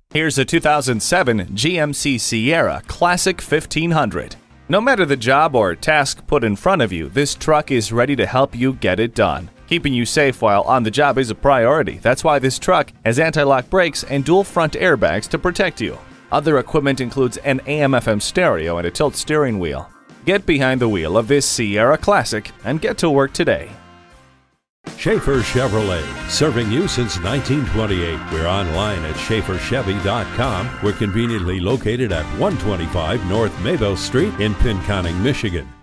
Here's a 2007 GMC Sierra Classic 1500. No matter the job or task put in front of you, this truck is ready to help you get it done. Keeping you safe while on the job is a priority. That's why this truck has anti-lock brakes and dual front airbags to protect you. Other equipment includes an AM/FM stereo and a tilt steering wheel. Get behind the wheel of this Sierra Classic and get to work today. Schaefer Chevrolet, serving you since 1928. We're online at SchaeferChevy.com. We're conveniently located at 125 North Maybelle Street in Pinconning, Michigan.